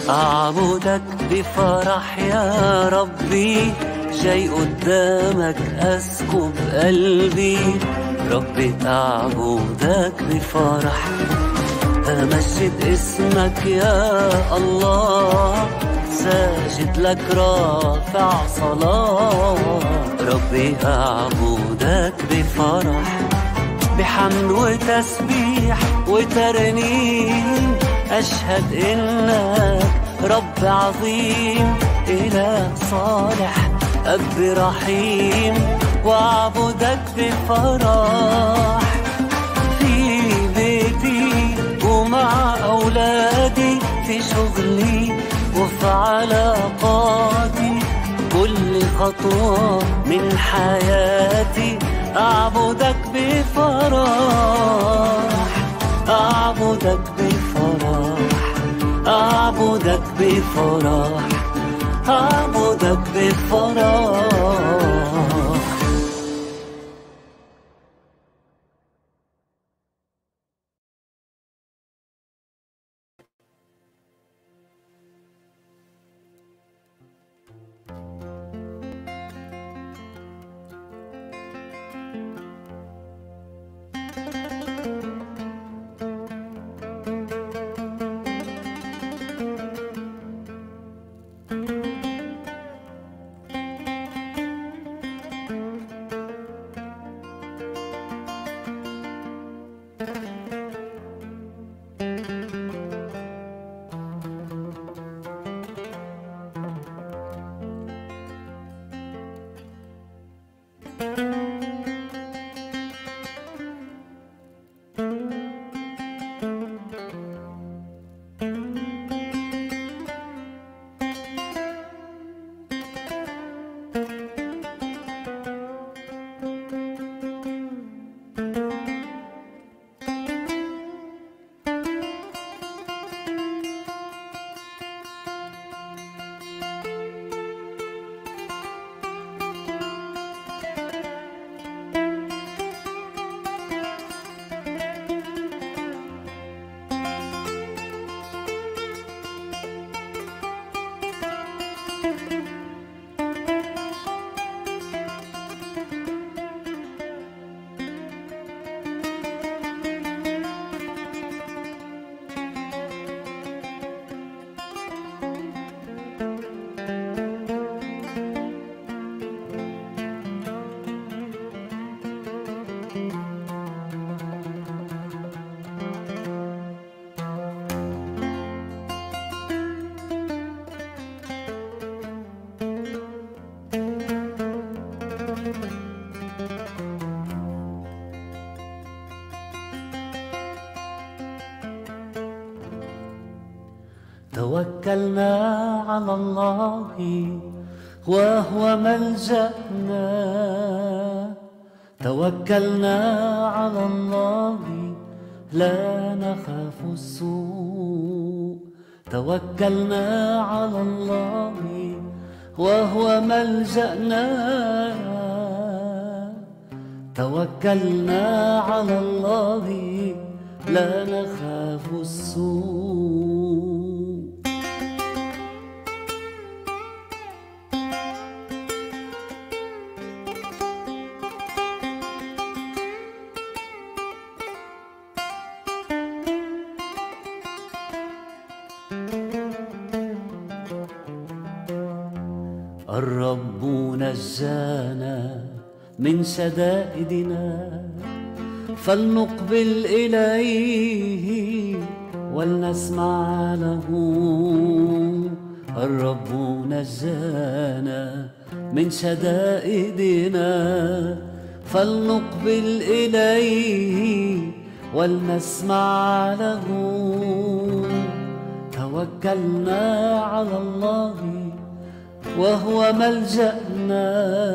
أعبدك بفرح يا ربي، جاي قدامك أسكب قلبي. ربي أعبدك بفرح، أمجد اسمك يا الله، ساجد لك رافع صلاة. ربي أعبدك بفرح، بحمد وتسبيح وترنيم، أشهد إنك رب عظيم، إله صالح أب رحيم. وأعبدك بفرح في بيتي ومع أولادي، في شغلي وفي علاقاتي، كل خطوة من حياتي. أعبدك بفرح، أعبدك بفرح، أعبدك بفرح، أعبدك بفرح. توكلنا على الله وهو ملجأنا، توكلنا على الله لا نخاف السوء. توكلنا على الله وهو ملجأنا، توكلنا على الله لا نخاف السوء. الرب نجانا من شدائدنا، فلنقبل إليه ولنسمع له. الرب نجانا من شدائدنا، فلنقبل إليه ولنسمع له. توكلنا على الله وهو ملجأنا،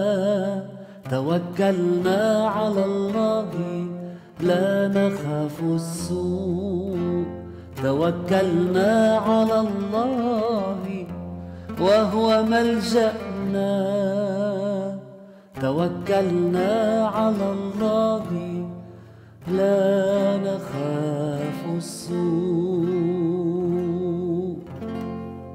توكلنا على الله لا نخاف السوء. توكلنا على الله وهو ملجأنا، توكلنا على الله لا نخاف السوء.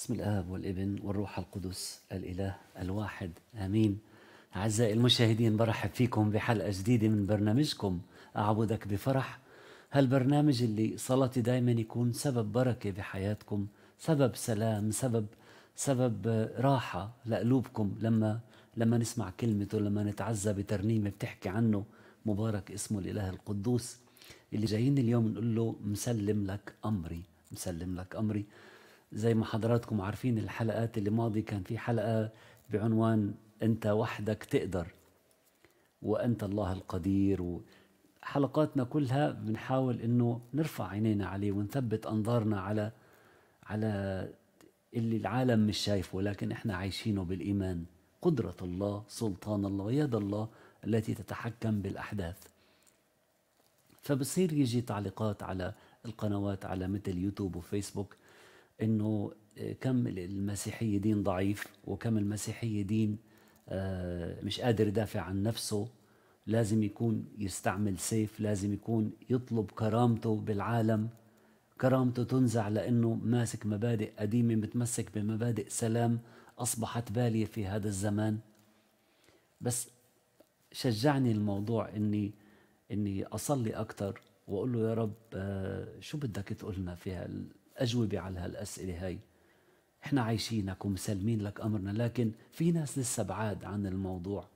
بسم الآب والابن والروح القدس الإله الواحد آمين. أعزائي المشاهدين، برحب فيكم بحلقة جديدة من برنامجكم أعبدك بفرح. هالبرنامج اللي صلاتي دايما يكون سبب بركة بحياتكم، سبب سلام، سبب راحة لقلوبكم لما نسمع كلمته، لما نتعزى بترنيمة بتحكي عنه. مبارك اسمه الإله القدوس اللي جايين اليوم نقول له مسلم لك أمري، مسلم لك أمري. زي ما حضراتكم عارفين الحلقات اللي ماضي كان في حلقة بعنوان أنت وحدك تقدر وأنت الله القدير. وحلقاتنا كلها بنحاول أنه نرفع عينينا عليه ونثبت أنظارنا على اللي العالم مش شايفه، لكن إحنا عايشينه بالإيمان. قدرة الله، سلطان الله، يد الله التي تتحكم بالأحداث. فبصير يجي تعليقات على القنوات على مثل يوتيوب وفيسبوك انه كم المسيحية دين ضعيف، وكم المسيحية دين مش قادر يدافع عن نفسه، لازم يكون يستعمل سيف، لازم يكون يطلب كرامته بالعالم، كرامته تنزع لأنه ماسك مبادئ قديمة، متمسك بمبادئ سلام أصبحت بالية في هذا الزمان. بس شجعني الموضوع إني أصلي أكتر وأقول له يا رب شو بدك تقولنا في الأجوبة على هالأسئلة هاي. إحنا عايشينك ومسلمين لك أمرنا، لكن في ناس لسه بعاد عن الموضوع.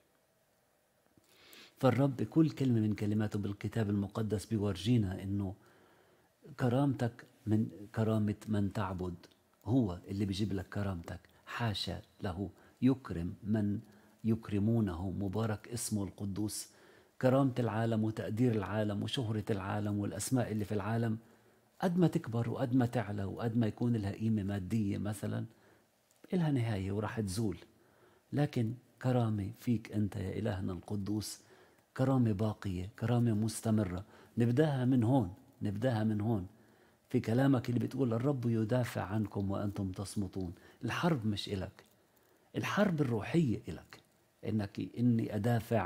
فالرب بكل كلمة من كلماته بالكتاب المقدس بيورجينا إنه كرامتك من كرامة من تعبد، هو اللي بيجيب لك كرامتك. حاشا له يكرم من يكرمونه، مبارك اسمه القدوس. كرامة العالم وتقدير العالم وشهرة العالم والأسماء اللي في العالم قد ما تكبر وقد ما تعلى وقد ما يكون لها قيمة مادية مثلا، إلها نهاية وراح تزول. لكن كرامة فيك أنت يا إلهنا القدوس، كرامة باقية، كرامة مستمرة. نبداها من هون، نبداها من هون في كلامك اللي بتقول الرب يدافع عنكم وأنتم تصمتون. الحرب مش إلك، الحرب الروحية إلك، إني أدافع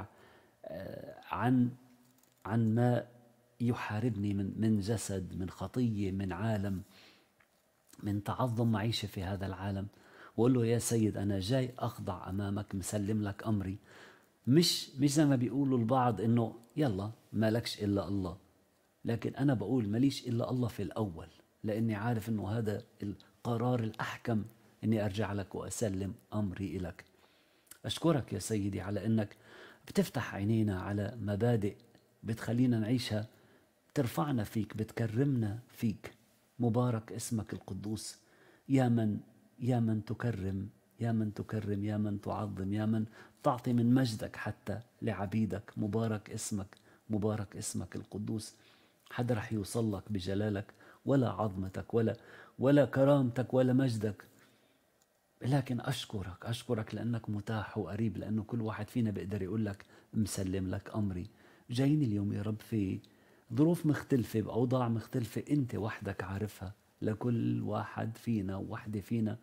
عن ما يحاربني من جسد، من خطية، من عالم، من تعظم معيشة في هذا العالم. وقول له يا سيد أنا جاي أخضع أمامك، مسلم لك أمري. مش زي ما بيقولوا البعض إنه يلا مالكش إلا الله، لكن أنا بقول ماليش إلا الله في الأول، لأني عارف إنه هذا القرار الأحكم، إني أرجع لك وأسلم أمري إلك. أشكرك يا سيدي على أنك بتفتح عينينا على مبادئ بتخلينا نعيشها، ترفعنا فيك، بتكرمنا فيك. مبارك اسمك القدوس. يا من تكرم، يا من تكرم، يا من تعظم، يا من تعطي من مجدك حتى لعبيدك. مبارك اسمك، مبارك اسمك القدوس. حدا رح يوصل لك بجلالك ولا عظمتك ولا كرامتك ولا مجدك، لكن أشكرك لأنك متاح وقريب، لأنه كل واحد فينا بيقدر يقول لك مسلم لك أمري. جايين اليوم يا رب في ظروف مختلفة، بأوضاع مختلفة، أنت وحدك عارفها لكل واحد فينا ووحدة فينا.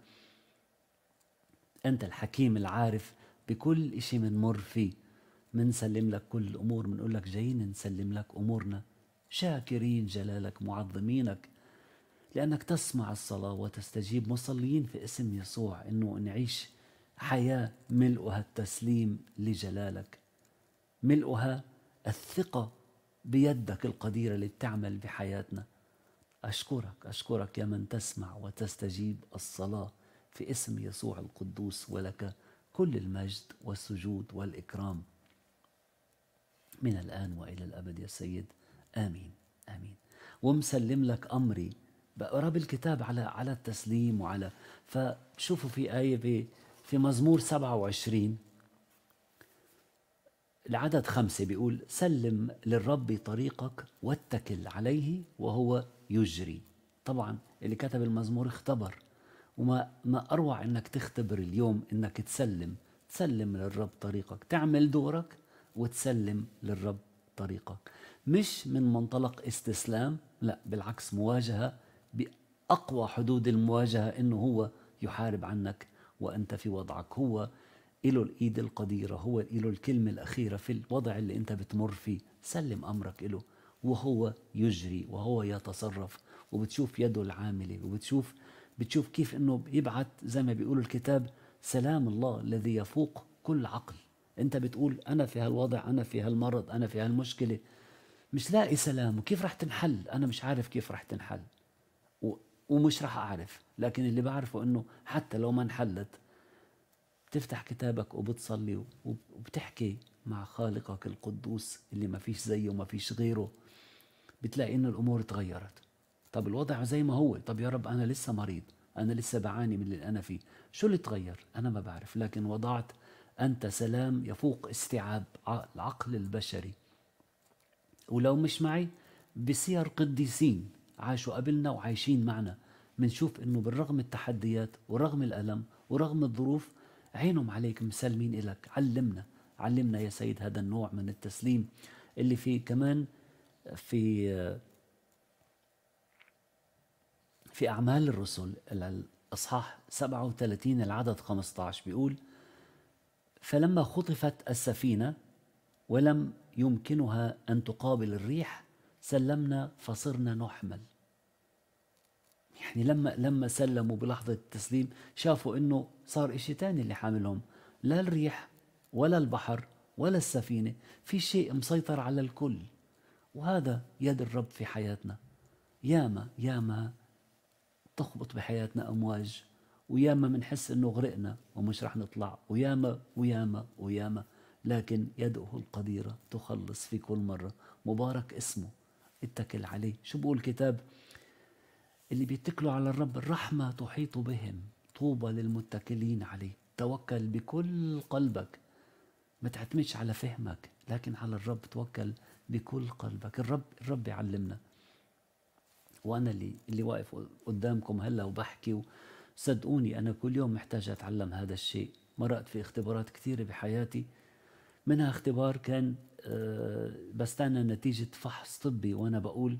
أنت الحكيم العارف بكل إشي منمر فيه. منسلم لك كل الأمور، منقول لك جايين نسلم لك أمورنا، شاكرين جلالك، معظمينك لأنك تسمع الصلاة وتستجيب. مصلين في اسم يسوع إنه نعيش حياة ملؤها التسليم لجلالك، ملؤها الثقة بيدك القديرة اللي بتعمل بحياتنا. أشكرك يا من تسمع وتستجيب الصلاة في اسم يسوع القدوس، ولك كل المجد والسجود والإكرام من الآن وإلى الأبد يا سيد، آمين آمين. ومسلم لك أمري، بقرا بالكتاب على التسليم فشوفوا في آية في مزمور 27 العدد 5 بيقول سلم للرب طريقك واتكل عليه وهو يجري. طبعا اللي كتب المزمور اختبر، ما أروع إنك تختبر اليوم إنك تسلم للرب طريقك، تعمل دورك وتسلم للرب طريقك. مش من منطلق استسلام، لا بالعكس، مواجهة بأقوى حدود المواجهة، إنه هو يحارب عنك وأنت في وضعك. هو إله الإيد القديرة، هو إله الكلمة الأخيرة في الوضع اللي أنت بتمر فيه. سلم أمرك إله وهو يجري وهو يتصرف، وبتشوف يده العاملة، وبتشوف بتشوف كيف أنه يبعث زي ما بيقول الكتاب سلام الله الذي يفوق كل عقل. أنت بتقول أنا في هالوضع، أنا في هالمرض، أنا في هالمشكلة، مش لاقي سلام، وكيف رح تنحل؟ أنا مش عارف كيف رح تنحل ومش رح أعرف، لكن اللي بعرفه أنه حتى لو ما انحلت بتفتح كتابك وبتصلي وبتحكي مع خالقك القدوس اللي ما فيش زيه وما فيش غيره، بتلاقي إنه الأمور تغيرت. طب الوضع زي ما هو، طب يا رب أنا لسه مريض، أنا لسه بعاني من اللي أنا فيه، شو اللي تغير؟ أنا ما بعرف، لكن وضعت أنت سلام يفوق استيعاب العقل البشري. ولو مش معي بسير قديسين عاشوا قبلنا وعايشين معنا، منشوف إنه بالرغم التحديات ورغم الألم ورغم الظروف عينهم عليك مسلمين إلك. علمنا يا سيد هذا النوع من التسليم اللي فيه كمان في أعمال الرسل الأصحاح 37 العدد 15 بيقول: فلما خطفت السفينة ولم يمكنها أن تقابل الريح سلمنا فصرنا نحمل. يعني لما سلموا بلحظة التسليم شافوا إنه صار إشي تاني اللي حاملهم، لا الريح ولا البحر ولا السفينة، في شيء مسيطر على الكل. وهذا يد الرب في حياتنا. ياما تخبط بحياتنا أمواج، وياما منحس إنه غرقنا ومش رح نطلع، وياما لكن يده القديرة تخلص في كل مرة. مبارك اسمه، اتكل عليه. شو بقول الكتاب؟ اللي بيتكلوا على الرب الرحمة تحيط بهم، طوبى للمتكلين عليه. توكل بكل قلبك، ما تعتمدش على فهمك، لكن على الرب توكل بكل قلبك. الرب يعلمنا. وأنا اللي واقف قدامكم هلا وبحكي، صدقوني أنا كل يوم محتاج أتعلم هذا الشيء. مرقت في اختبارات كثيرة بحياتي، منها اختبار كان بستنى نتيجة فحص طبي، وأنا بقول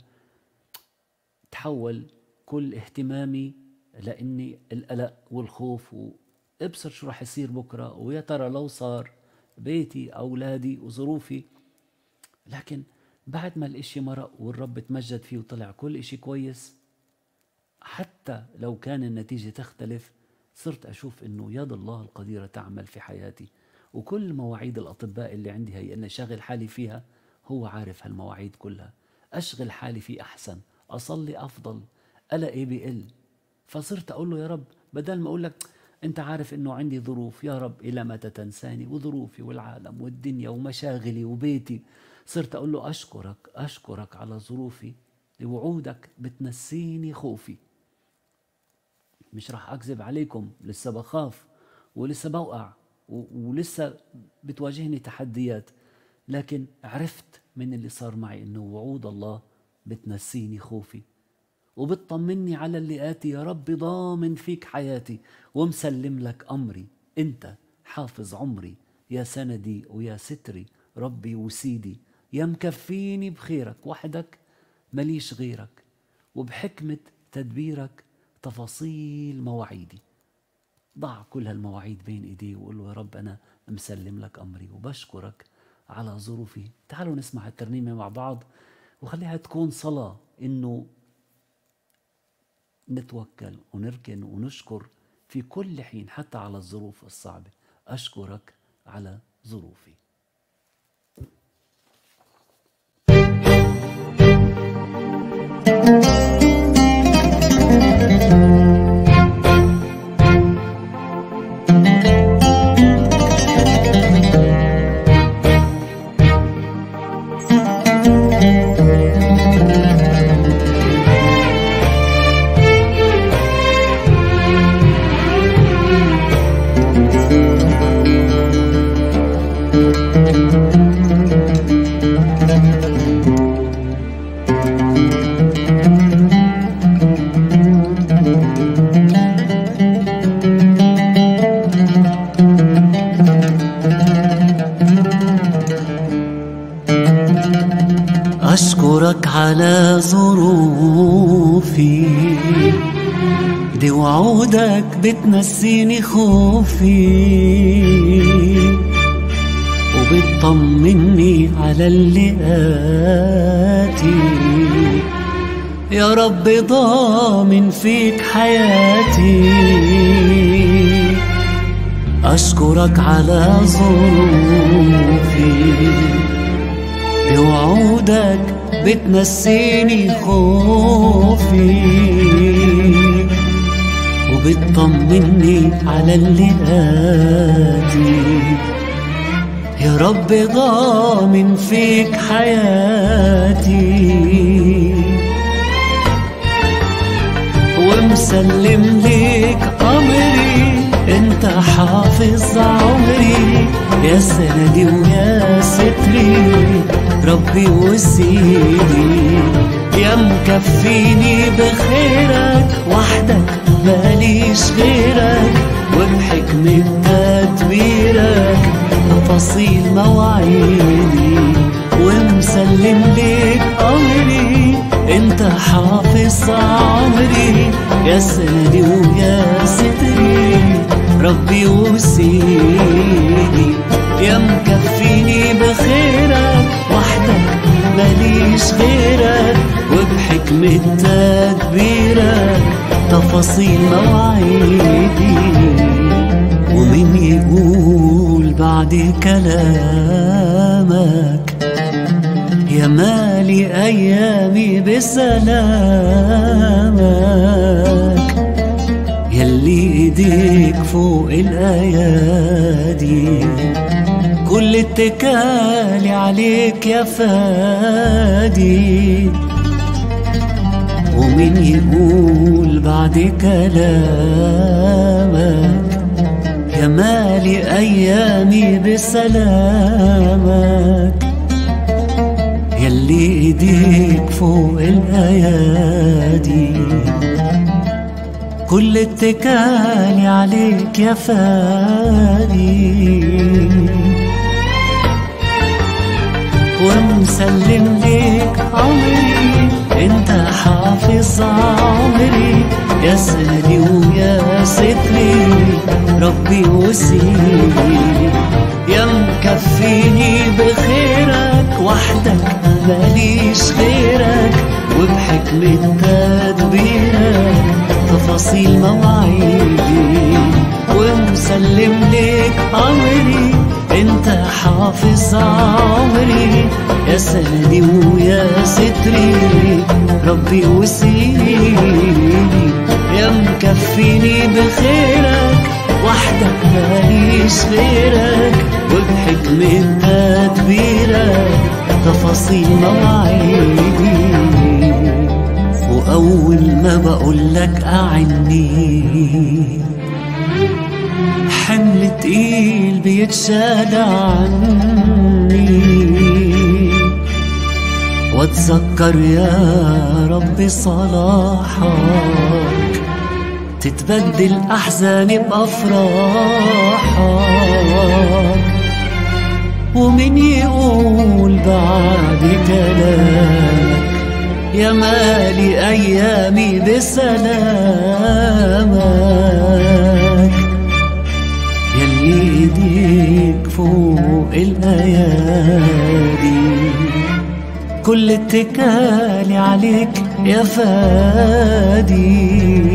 تحول كل اهتمامي لأني القلق والخوف، وابصر شو رح يصير بكرة، ويا ترى لو صار بيتي أولادي وظروفي. لكن بعد ما الاشي مرق والرب تمجد فيه وطلع كل اشي كويس، حتى لو كان النتيجة تختلف، صرت أشوف إنه يد الله القديرة تعمل في حياتي. وكل مواعيد الأطباء اللي عندي هي أنا شاغل حالي فيها، هو عارف هالمواعيد كلها. أشغل حالي في أحسن، أصلي أفضل، قلقي بقل. فصرت أقول له يا رب، بدل ما أقول لك أنت عارف إنه عندي ظروف، يا رب إلى متى تنساني، وظروفي والعالم والدنيا ومشاغلي وبيتي، صرت أقول له أشكرك على ظروفي، وعودك بتنسيني خوفي. مش رح أكذب عليكم، لسه بخاف ولسه بوقع ولسه بتواجهني تحديات، لكن عرفت من اللي صار معي إنه وعود الله بتنسيني خوفي وبتطمني على اللي آتي. يا رب ضامن فيك حياتي ومسلم لك أمري، أنت حافظ عمري، يا سندي ويا ستري، ربي وسيدي، يا مكفيني بخيرك، وحدك مليش غيرك، وبحكمة تدبيرك تفاصيل مواعيدي. ضع كل هالمواعيد بين ايديه وقول له يا رب أنا مسلم لك أمري وبشكرك على ظروفي. تعالوا نسمع الترنيمة مع بعض، وخليها تكون صلاة إنه نتوكل ونركن ونشكر في كل حين، حتى على الظروف الصعبة. أشكرك على ظروفي. أشكرك على ظروفي، دي وعودك بتنسيني خوفي وبتطمني على اللي آتي. يا رب ضامن فيك حياتي، أشكرك على ظروفي، بوعودك بتنسيني خوفي، وبتطمني على اللي آتي. يا رب ضامن فيك حياتي، ومسلم ليك أمري، انت حافظ عمري، يا سندي ويا ستري، ربي وسيدي. يا مكفيني بخيرك وحدك، ماليش غيرك، وبحكمة تدبيرك تفاصيل مواعيدي. ومسلم ليك أمري، انت حافظ عمري، يا سندي ويا ستري، ربي وسيدي. يا مكفيني بخيرك وحدك، ماليش غيرك، وبحكمة تدبيرك تفاصيل مواعيدي. ومين يقول بعد كلامك، يا مالي أيامي بسلامك، يلي إيديك فوق الأيادي، كل اتكالي عليك يا فادي. ومين يقول بعد كلامك، يا مالي أيامي بسلامك، يلي إيديك فوق الأيادي، كل اتكالي عليك يا فادي. ومسلم ليك عمري، انت حافظ عمري، يا سندي ويا ستري، ربي وسيدي. يا مكفيني بخيرك وحدك، ماليش غيرك، وبحكمة تدبيرك تفاصيل مواعيدي. ومسلم ليك أمري، انت حافظ عمري، يا سندي ويا ستري، ربي وسيدي. يا مكفيني بخيرك وحدك، ماليش غيرك، وبحكمة تدبيرك تفاصيل مواعيدي. وأول ما بقولك أعني، حمل تقيل بيتشال عني، واتذكر يا رب صلاحك، تتبدل أحزاني بأفراحك. ومن يقول بعد كلامك، يا مالي أيامي بسلامك، يلي إيديك فوق الأيادي، كل اتكالي عليك يا فادي.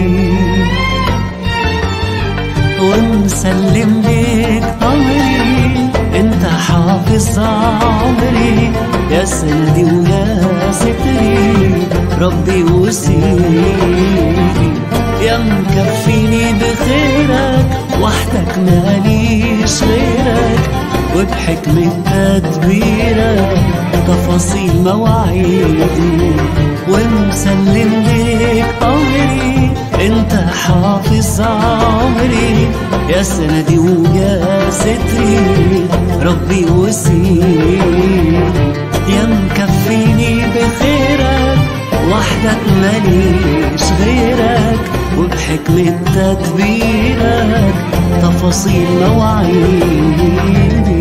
ومسلم ليك أمري، انت حافظ عمري، يا سندي ويا ستري، ربي وسيدي. يا مكفيني بخيرك وحدك، ماليش غيرك، وبحكمة تدبيرك تفاصيل مواعيدي. ومسلم ليك أمري، انت حافظ عمري، يا سندي ويا ستري، ربي وسيدي. يا مكفيني بخيرك وحدك، ماليش غيرك، وبحكمة تدبيرك تفاصيل مواعيدي.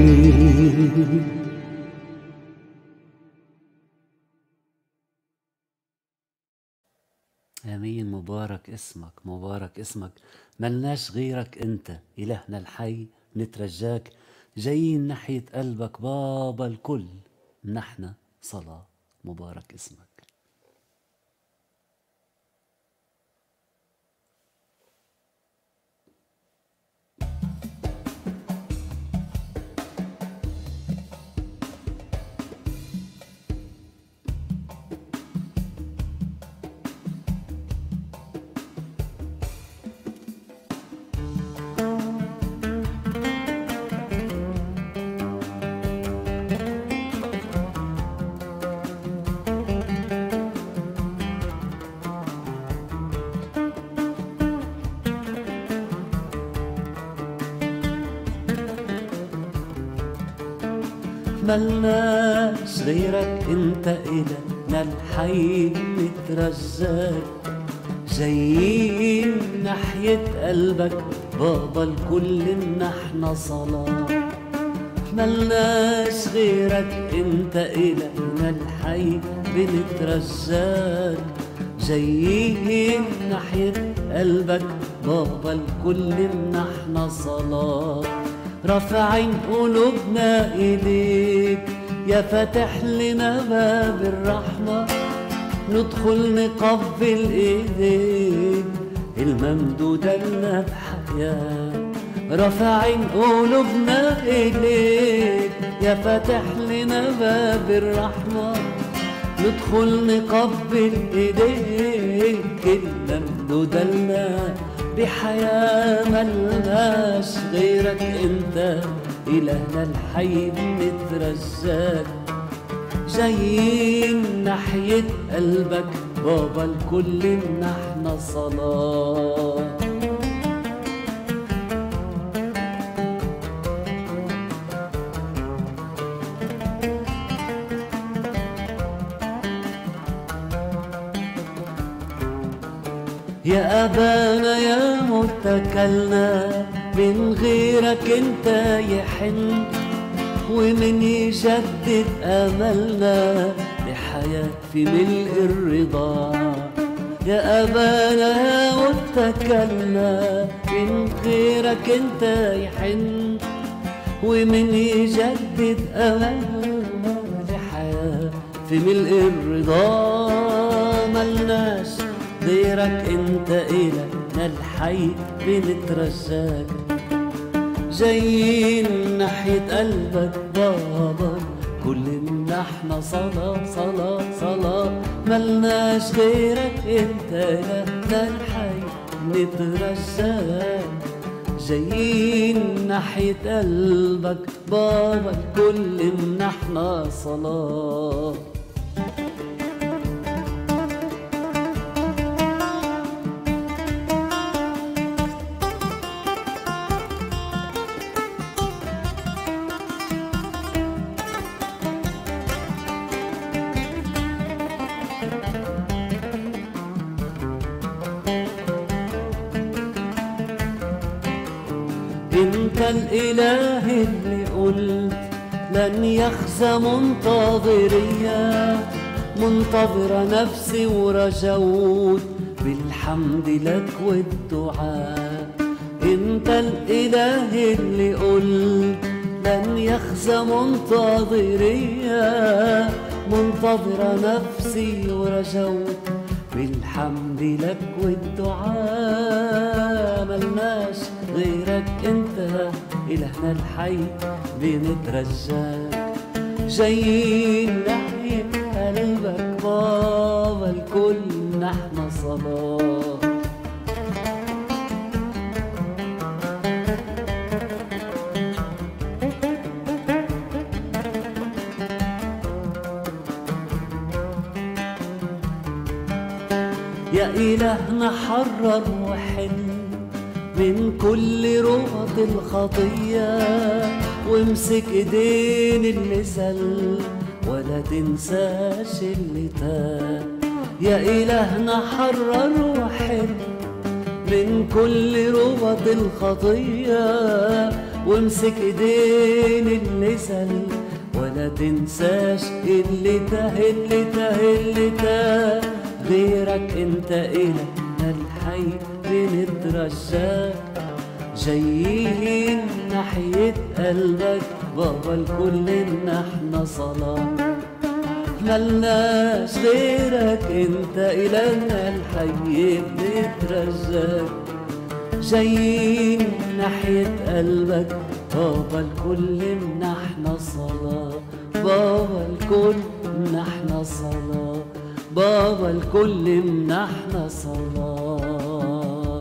آمين. مبارك اسمك، مبارك اسمك. ملناش غيرك أنت إلهنا الحي، نترجاك جايين ناحية قلبك بابا الكل، نحن صلاة. مبارك اسمك. ملناش غيرك انت إلهنا الحي نترجاك، جايين ناحية قلبك بابا الكل نحن صلاة. ملناش غيرك انت إلهنا الحي بنترجاك، جايين ناحية قلبك بابا الكل نحن صلاة. رافعين قلوبنا إليك يا فاتح لنا باب الرحمة، ندخل نقبل إيديك الممدودة لنا بحياة. رافعين قلوبنا إليك يا فاتح لنا باب الرحمة، ندخل نقبل إيديك الممدودة لنا بحياة. ملناش غيرك انت إلهنا الحي بنترجاك، جايين ناحية قلبك بابا الكل نحن صلاة. يا أبانا يا متكلنا، من غيرك انت يحن، ومن يجدد أملنا بحياة في ملء الرضا. يا أبانا يا متكلنا، من غيرك انت يحن، ومن يجدد أملنا بحياة في ملء الرضا. ملناش غيرك انت إلهنا الحي بنترجاك، جايين ناحية قلبك بابا كل نحن صلاة صلاة صلاة. ملناش غيرك انت إلهنا الحي بنترجاك، جايين ناحية قلبك بابا كل نحن صلاة. انت الاله اللي قلت لن يخزى منتظريا، منتظرة نفسي ورجوت بالحمد لك والدعاء. انت الاله اللي قلت لن يخزى منتظريا، منتظرة نفسي ورجوت بالحمد لك والدعاء. ملناش غيرك انت إلهنا الحي بنترجاك، جايين ناحية قلبك بابا الكل نحن صلاة. يا إلهنا حرر وحل من كل ربط الخطية، وامسك ايدين اللي زل ولا تنساش اللي تاب. يا إلهنا حرر وحل من كل ربط الخطية، وامسك ايدين اللي زل ولا تنساش اللي تاه اللي تاه اللي تاه. غيرك انت إلهنا الحي بنترجاك، جايين ناحية قلبك بابا الكل نحن صلاة. ملناش غيرك انت إلهنا الحي بنترجاك، جايين ناحية قلبك بابا الكل نحن صلاة. بابا الكل نحن صلاة، بابا الكل نحن صلاة.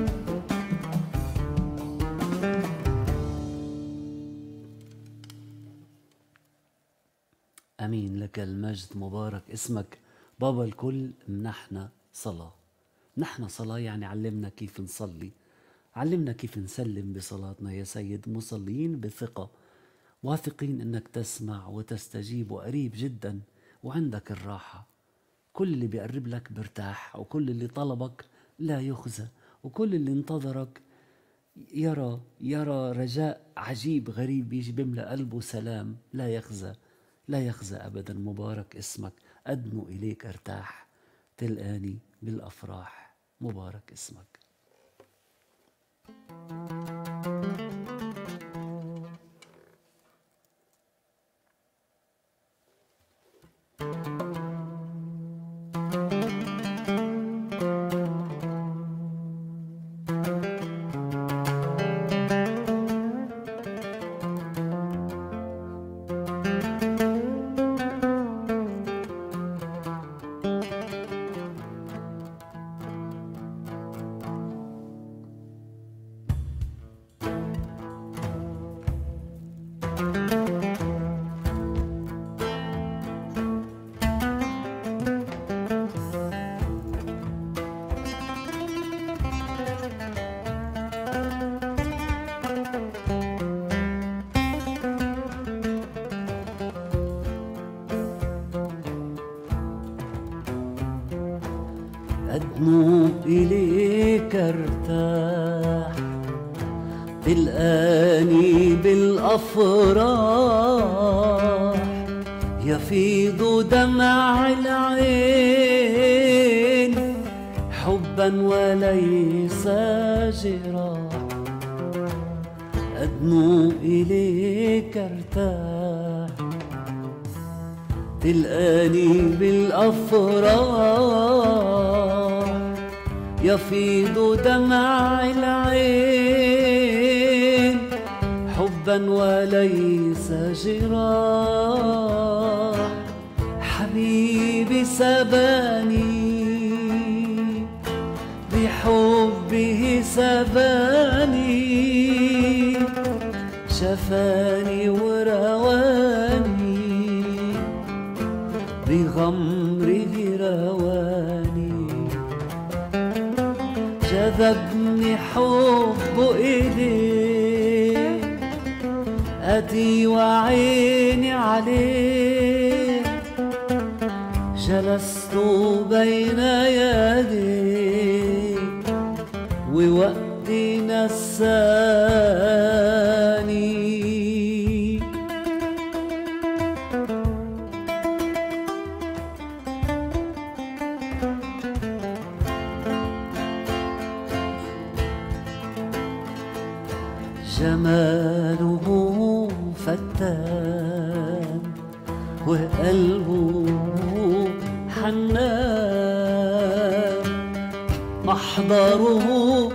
أمين لك المجد، مبارك اسمك بابا الكل. نحن صلاة، نحن صلاة يعني علمنا كيف نصلي، علمنا كيف نسلم بصلاتنا يا سيد، مصلين بثقة واثقين أنك تسمع وتستجيب وقريب جدا وعندك الراحة. كل اللي بيقرب لك برتاح، وكل اللي طلبك لا يخزى، وكل اللي انتظرك يرى رجاء عجيب غريب بيجي بيملأ قلبه سلام لا يخزى أبدا. مبارك اسمك، أدنو إليك ارتاح، تلقاني بالأفراح. مبارك اسمك. أدنو إليك ارتاح، تلقاني بالأفراح، يفيض دمع العين حبا وليس جراح. أدنو إليك ارتاح، تلقاني بالأفراح، يفيض دمع العين حبا وليس جراح. حبيبي سباني بحبه سباني، شفاني ورواني بغمره رواني. جذبني حب إليه، أدي وعيني عليه، جلست بين يديه ووقتي نساني. جماله فتان وقلبه حنان، محضره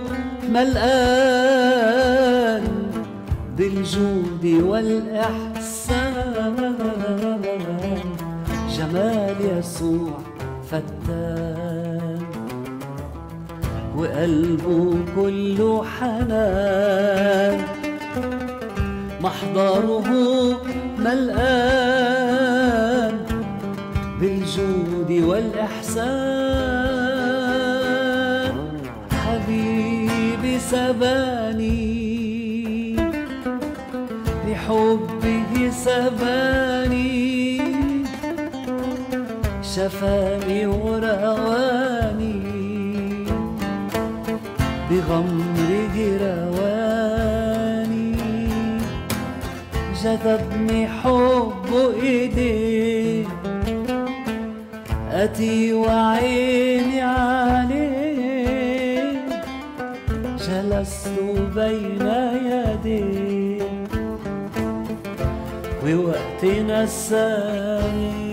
ملآن بالجود والإحسان. جمال يسوع فتان وقلبه كله حنان، محضره ملآن بالجود والإحسان. حبيبي سباني بحبه سباني، شفاني ورواني بغمره رواني. جذبني حب إيديه، أتي وعيني عليه، جلست بين يديه ووقت نساني.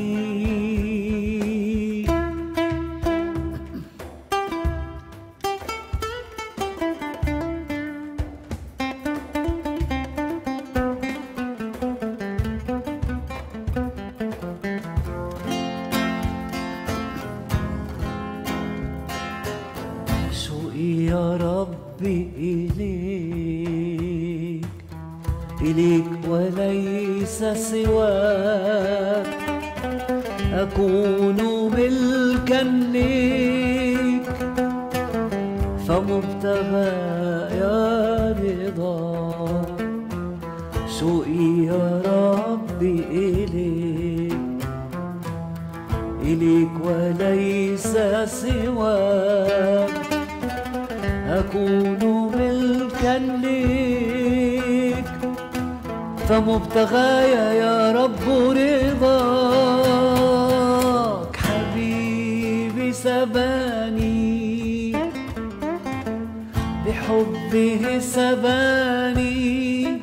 يا ربي إليك وليس سواك، أكون ملكا ليك، فمبتغى يا رضاك. شوقي يا ربي إليك وليس سواك، أكون ملكا ليك، فمبتغايا يا رب رضاك. حبيبي سباني بحبه سباني،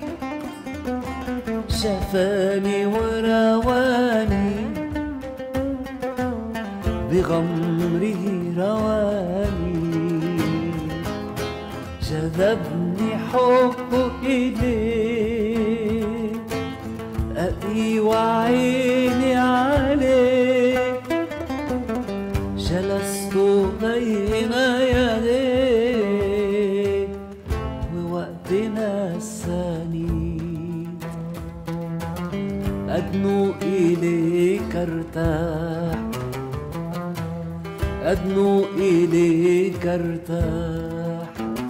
شفاني ورواني بغمره رواني، جذبني حبه إليه، أبي وعيني عليه، جلست بين يديه ووقتنا الثاني، أدنو إليك ارتاح، أدنو إليك ارتاح،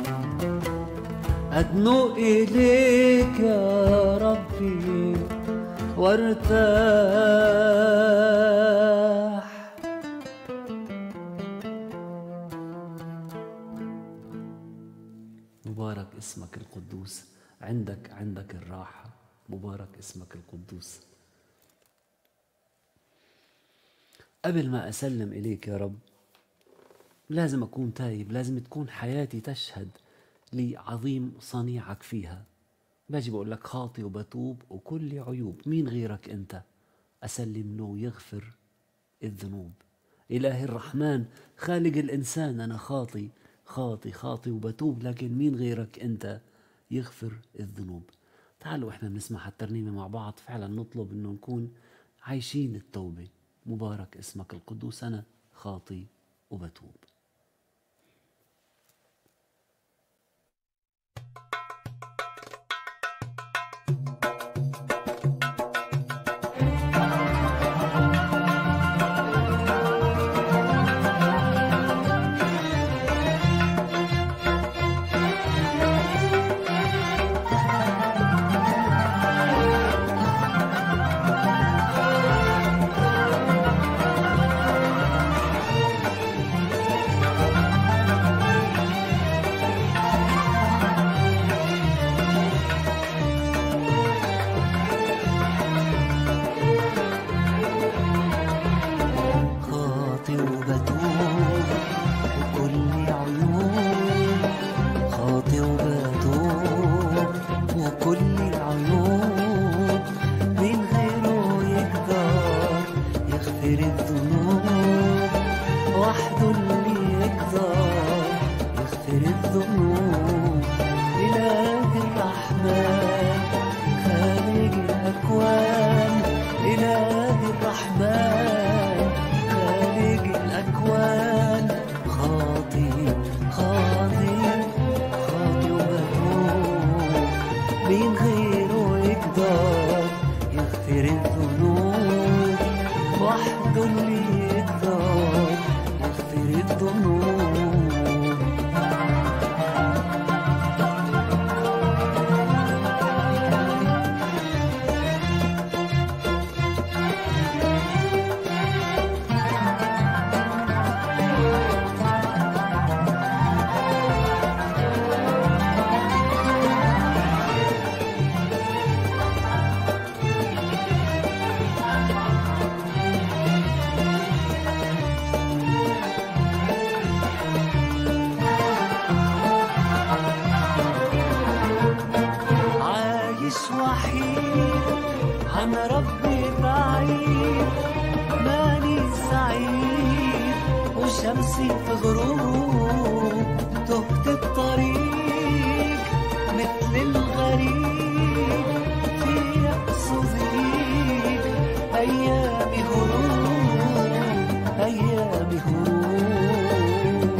أدنو إليك يا ربي وارتاح. مبارك اسمك القدوس، عندك الراحة، مبارك اسمك القدوس. قبل ما أسلم إليك يا رب لازم أكون تايب، لازم تكون حياتي تشهد لعظيم صنيعك فيها. باجي بقول لك خاطي وبتوب وكل عيوب، مين غيرك أنت أسلم له يغفر الذنوب؟ إلهي الرحمن خالق الإنسان، أنا خاطي خاطي خاطي وبتوب، لكن مين غيرك أنت يغفر الذنوب؟ تعالوا إحنا بنسمع هالترنيمة مع بعض، فعلا نطلب إنه نكون عايشين التوبة. مبارك اسمك القدوس، أنا خاطي وبتوب. شمسي في غروب، تهت الطريق مثل الغريب في يأس ضيق، أيامي هروب أيامي هروب.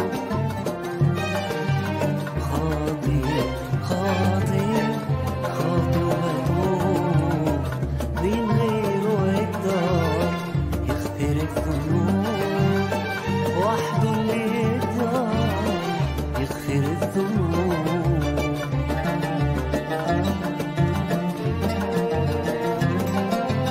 خاطي خاطي خاطي وبتوب، مين غيره يقدر يغفر الذنوب؟ وحده اللي يقدر يغفر الذنوب.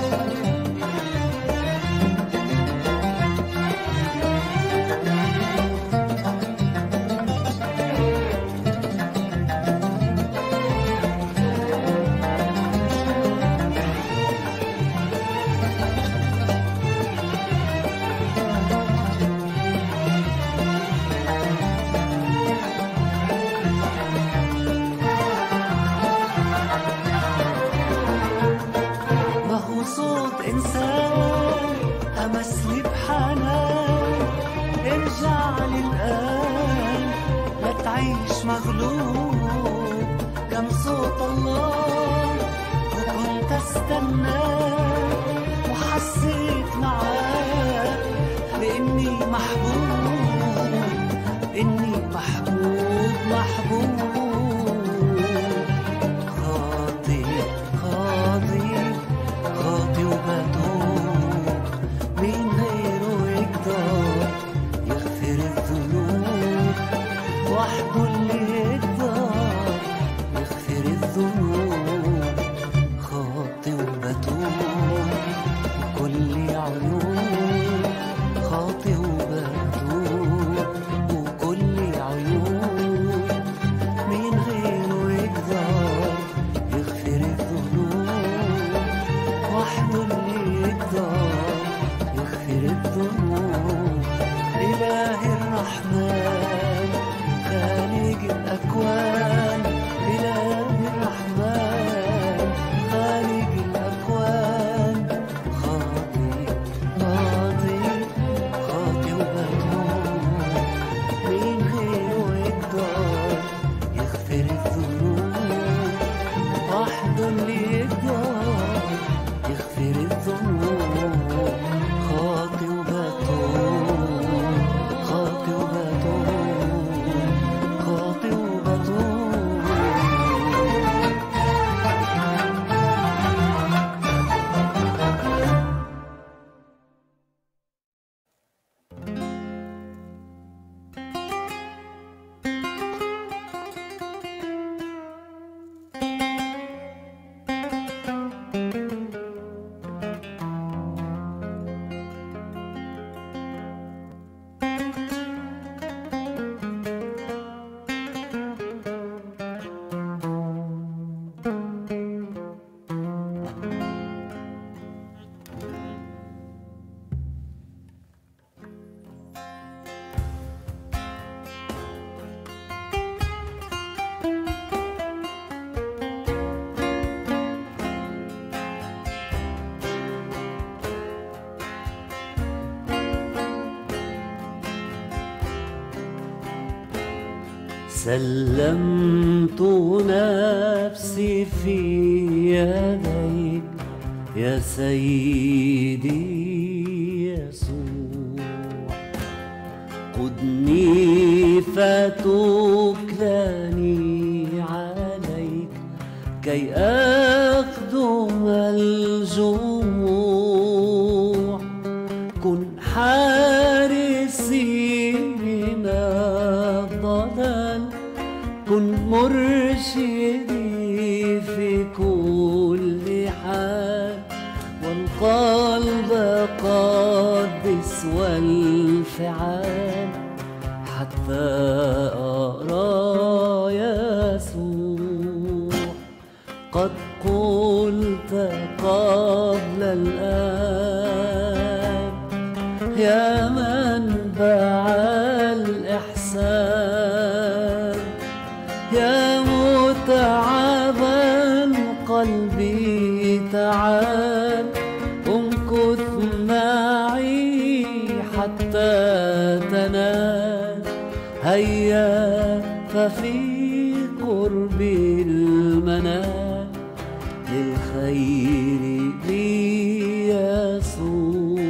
عايش مغلوب، كان صوت الله وكنت استناه، وحسيت معاه بإني محبوب، إني محبوب محبوب. خاطي خاطي خاطي وبتوب، مين غيره يقدر يغفر الذنوب؟ وحده اللي يقدر يغفر الذنوب. خاطي وبتوب وكل عيوب، خاطي وبتوب وكل عيوب، مين غيره يقدر يغفر الذنوب؟ وحده اللي يقدر يغفر الذنوب. إله الرحمن خالق الأكوان، إله الرحمن خالق الأكوان. خاطي خاطي خاطي وبتوب، مين غيره يقدر يغفر الذنوب؟ وحده اللي يقدر يغفر الذنوب. خاطي وبتوب، خاطي وبتوب، خاطي وبتوب. سلمت نفسي في يديك يا سيدي يسوع، قدني فتكلني عليك كي أخدم الجموع. كن حارسي من الضلال، كن مرشدي في كل حال، والقلب قدس والفعال حتى أرى يسوع. قد قلت قبل الآن يا منبع الإحسان، يا متعبا قلبي تعال، امكث معي حتى تنال. هيا ففي قرب المنال للخير لي يسوع.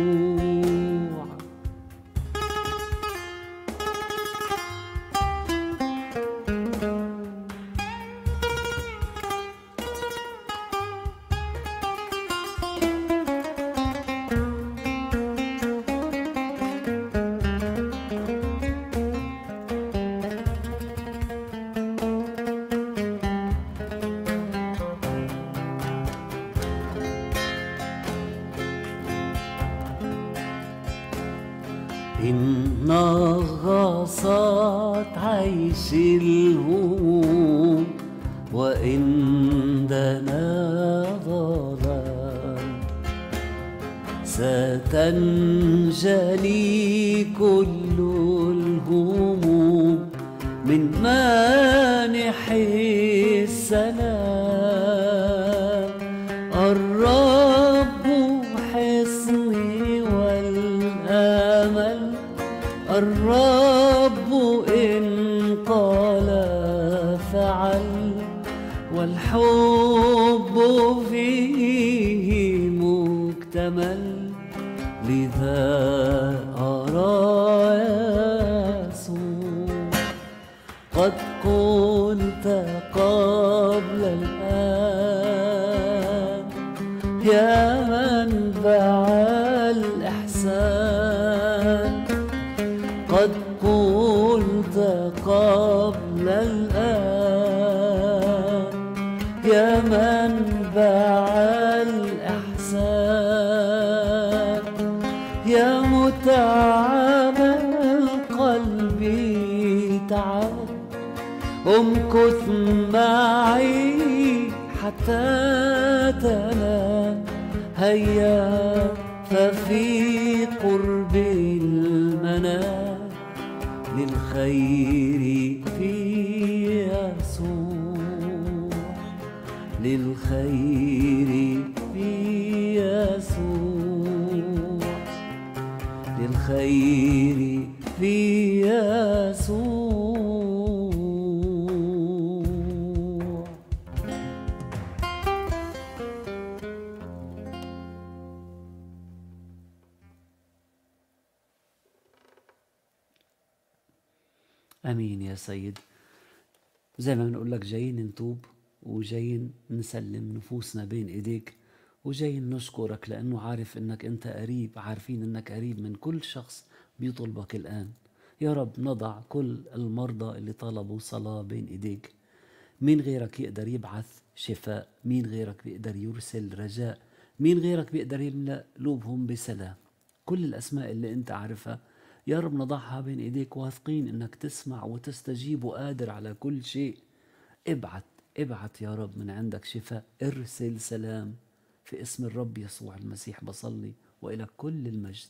إن غصت عيش الهموم وإن دنا ظلام، ستنجلي كل الهموم من مانح السلام. الرب حصني والأمل، الرب إن قال انفعل والحب فيه مكتمل، لذا أرى يسوع قد قلت قبل الآن يا منبع الإحسان، قد قلت قبل الآن يا منبع الإحسان، يا متعب القلب تعال امكث معي حتى تنام، هيا ففي قرب المنام للخير في يسوع، للخير في يسوع، للخير في يسوع. امين يا سيد. زي ما بنقول لك جايين نتوب وجايين نسلم نفوسنا بين ايديك وجايين نشكرك لانه عارف انك انت قريب، عارفين انك قريب من كل شخص بيطلبك الان. يا رب نضع كل المرضى اللي طلبوا صلاة بين ايديك. مين غيرك يقدر يبعث شفاء؟ مين غيرك بيقدر يرسل رجاء؟ مين غيرك بيقدر يملأ قلوبهم بسلام؟ كل الاسماء اللي انت عارفها يا رب نضعها بين ايديك، واثقين انك تسمع وتستجيب وقادر على كل شيء. ابعت يا رب من عندك شفاء، ارسل سلام في اسم الرب يسوع المسيح بصلي، والى كل المجد.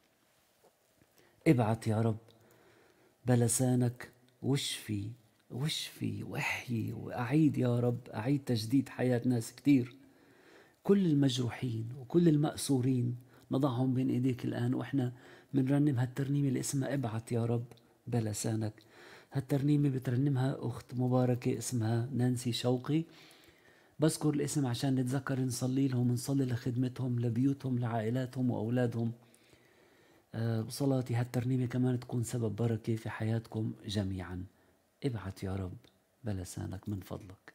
ابعت يا رب بلسانك واشفي واحيي واعيد يا رب، اعيد تجديد حياة ناس كتير. كل المجروحين وكل المأسورين نضعهم بين ايديك الان، واحنا بنرنم هالترنيمة اللي اسمها ابعت يا رب بلسانك. هالترنيمة بترنمها أخت مباركة اسمها نانسي شوقي. بذكر الاسم عشان نتذكر نصلي لهم، نصلي لخدمتهم، لبيوتهم، لعائلاتهم وأولادهم. بصلاتي هالترنيمة كمان تكون سبب بركة في حياتكم جميعا. ابعت يا رب بلسانك من فضلك.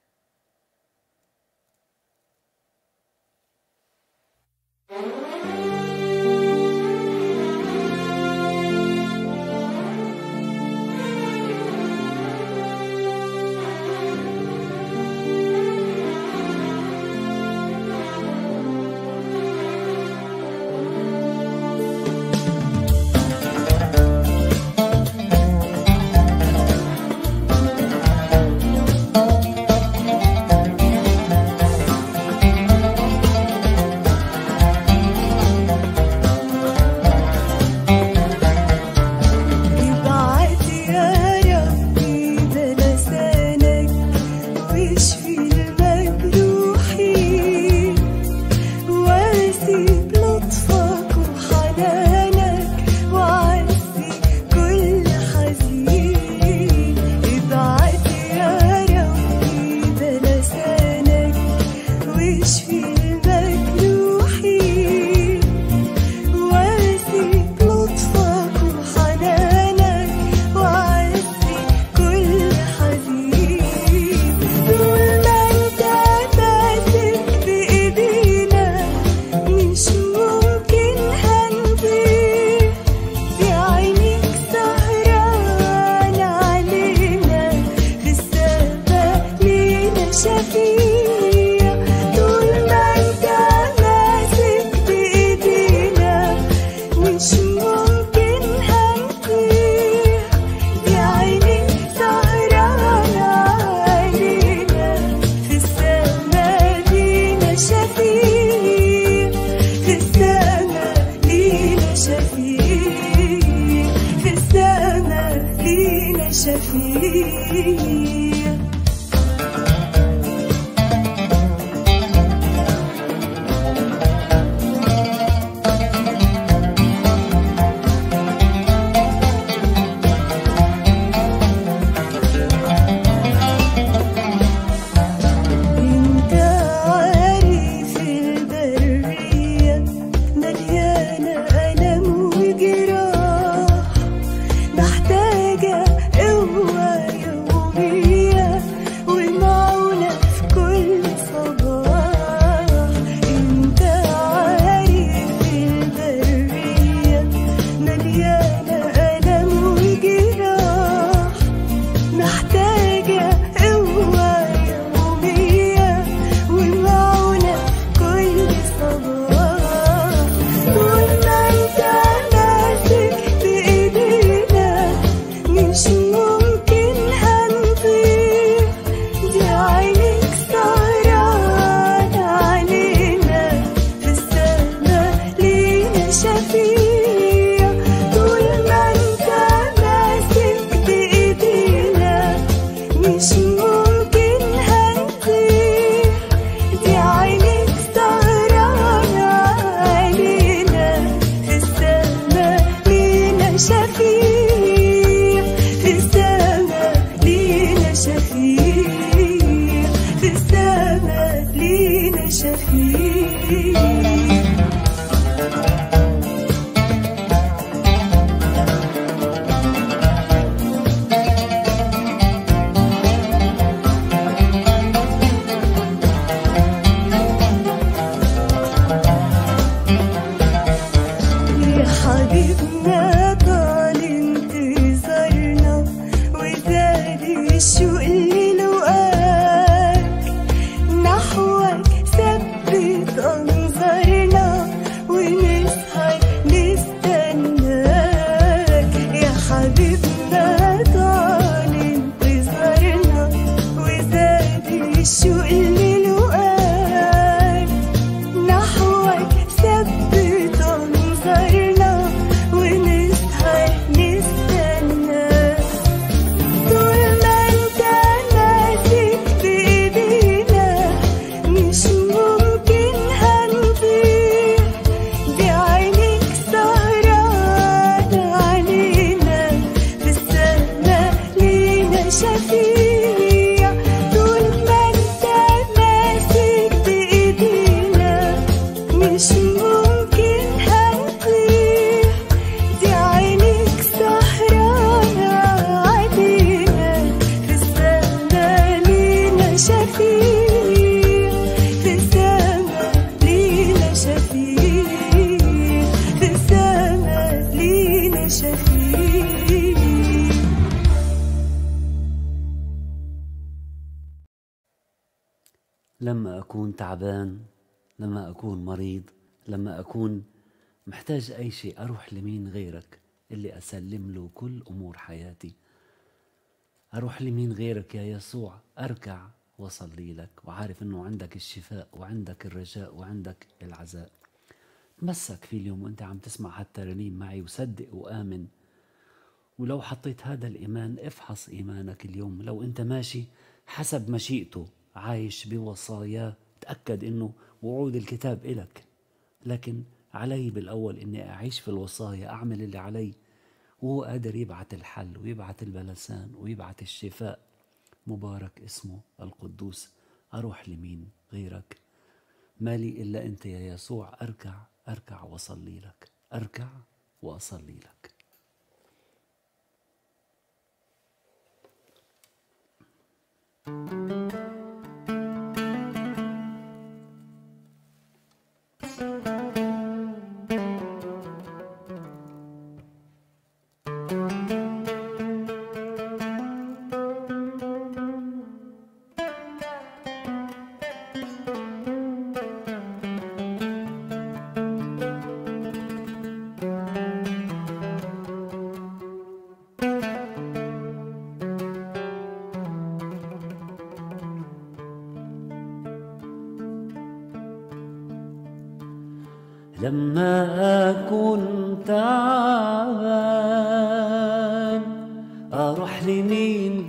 لما أكون تعبان، لما أكون مريض، لما أكون محتاج أي شيء، أروح لمين غيرك اللي أسلم له كل أمور حياتي؟ أروح لمين غيرك يا يسوع؟ أركع وأصلي لك وعارف أنه عندك الشفاء وعندك الرجاء وعندك العزاء. تمسك في اليوم وأنت عم تسمع هالترانيم معي، وصدق وآمن. ولو حطيت هذا الإيمان، افحص إيمانك اليوم. لو أنت ماشي حسب مشيئته، عايش بوصاياه، تأكد أنه وعود الكتاب إلك. لكن علي بالأول أني أعيش في الوصايا، أعمل اللي علي، وهو قادر يبعث الحل ويبعث البلسان ويبعث الشفاء. مبارك اسمه القدوس. أروح لمين غيرك؟ مالي إلا أنت يا يسوع. أركع وأصلي لك، أركع وأصلي لك. لما أكون تعبان، أروح لمين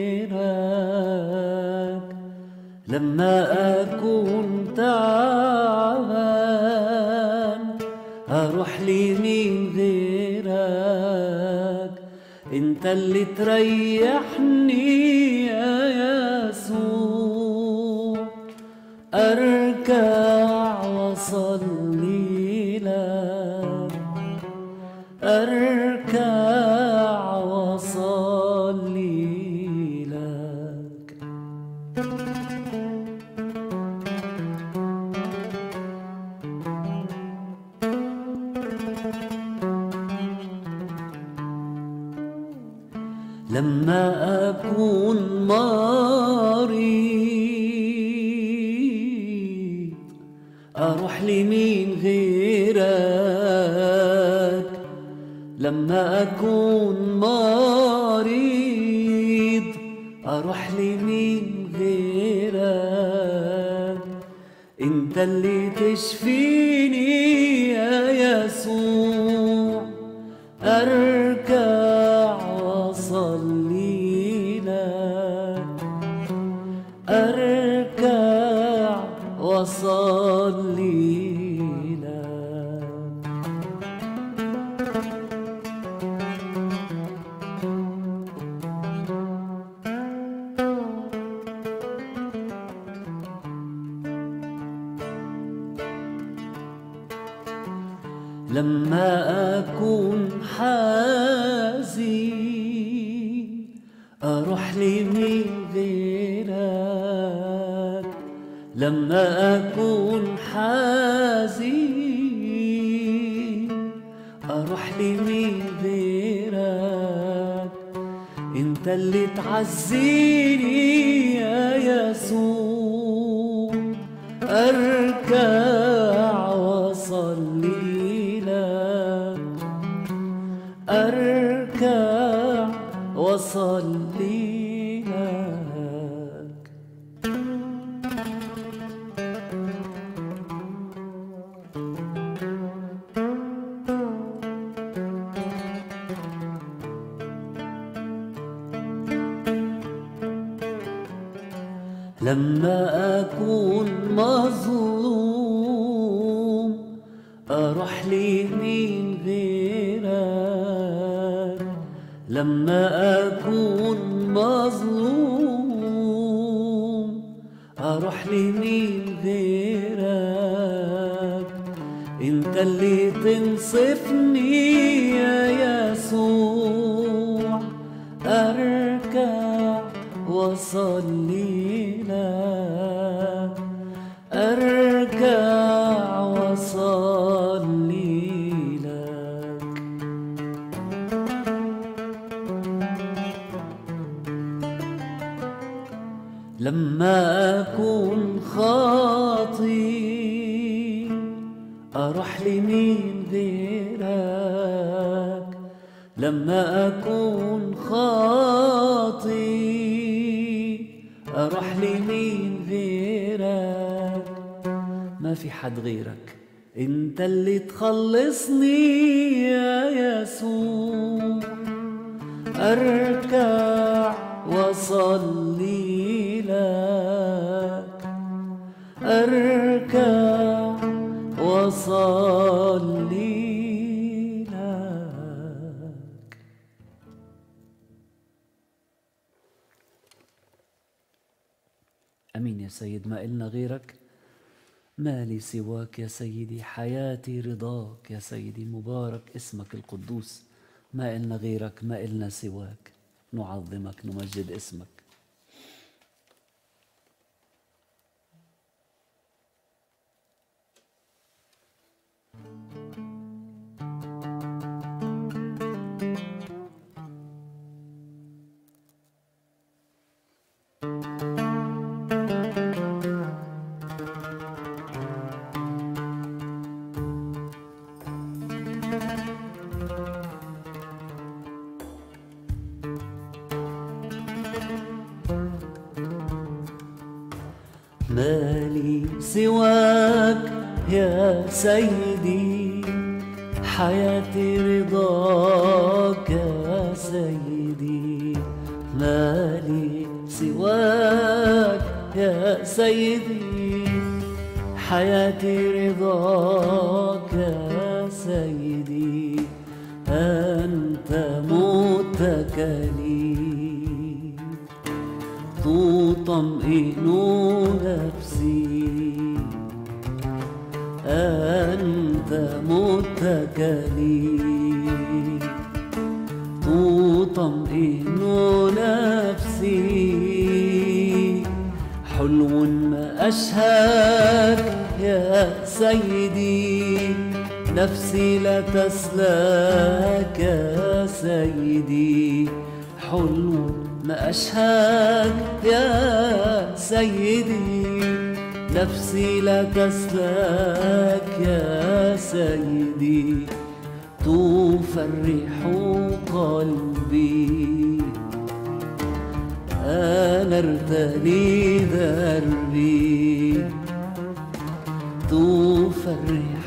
غيرك؟ لما أكون تعبان، أروح لمين غيرك؟ أنت اللي تريحني يا يسوع. أركع وأصلي لك، أركع وأصلي لك. لما أكون مريض، أروح لمين غيرك؟ لما أكون مريض، أروح لمين غيرك؟ أنت اللي تشفيني يا يسوع. أركع وأصلي لك، أركع وأصلي لك. لما أكون حزين، أروح لمين غيرك؟ لما أكون حزين، أروح لمين غيرك؟ أنت اللي تعزيني يا يسوع. أركع وأصلي لك، أركع وأصلي لك. لما أكون مظلوم، أروح لمين غيرك؟ لما أكون مظلوم، أروح لمين غيرك؟ أنت اللي تنصفني يا يسوع. أركع وأصلي لك، أركع وأصلي لك. لما أكون خاطي أروح لمين غيرك؟ لما أكون خاطي أروح لمين غيرك؟ ما في حد غيرك، انت اللي تخلصني يا يسوع. أركع وأصلي لك، أركع وأصلي لك. أمين يا سيد، ما إلنا غيرك، ما لي سواك يا سيدي، حياتي رضاك يا سيدي، مبارك اسمك القدوس. ما إلنا غيرك، ما إلنا سواك، نعظمك نمجد اسمك. مالي سواك يا سيدي، حياتي رضاك يا سيدي. مالي سواك يا سيدي، حياتي رضاك يا سيدي. أنت متكلي تطمئن نفسي، أنت متكلي تطمئن نفسي. حلو ما أشهاك يا سيدي، نفسي لا تسلك يا سيدي. حلو ما أشهاك يا سيدي، نفسي لا تسلك يا سيدي. تفرح قلبي، أنرت لي دربي. تفرح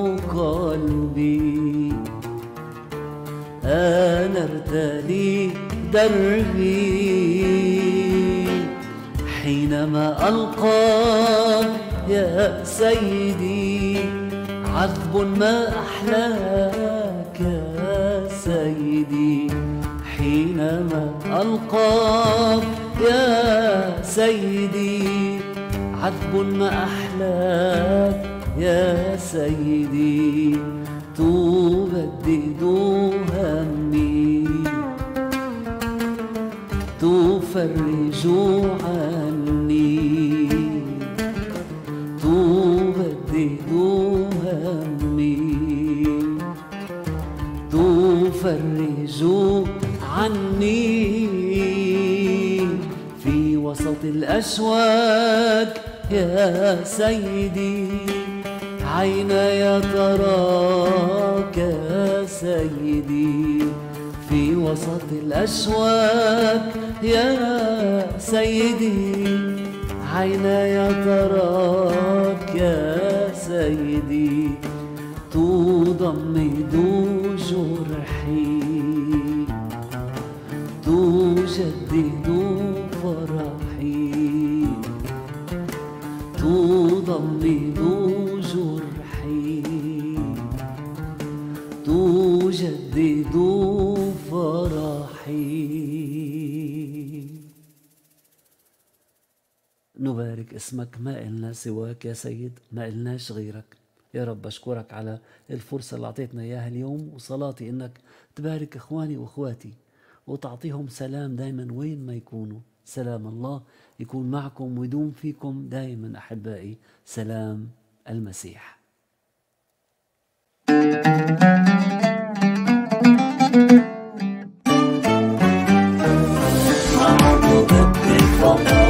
قلبي، أنرت لي دربي. حينما ألقاك يا سيدي، عذب ما أحلاك يا سيدي. حينما ألقاك يا سيدي، عذب ما أحلاك يا سيدي. تبدد همي، تفرج عني، تبدد همي، تفرج عني. في وسط الأشواك يا سيدي، عيناي تراك يا سيدي. في وسط الأشواك يا سيدي، عيناي تراك يا سيدي. تضمد جرحي، تجدد فرحي. تضمد جرحي، تجدد فرحي. نبارك اسمك، ما إلنا سواك يا سيد، ما إلناش غيرك. يا رب أشكرك على الفرصة اللي أعطيتنا إياها اليوم، وصلاتي إنك تبارك إخواني وإخواتي وتعطيهم سلام دايما وين ما يكونوا. سلام الله يكون معكم ويدوم فيكم دايما أحبائي. سلام المسيح. معبودك بالفضل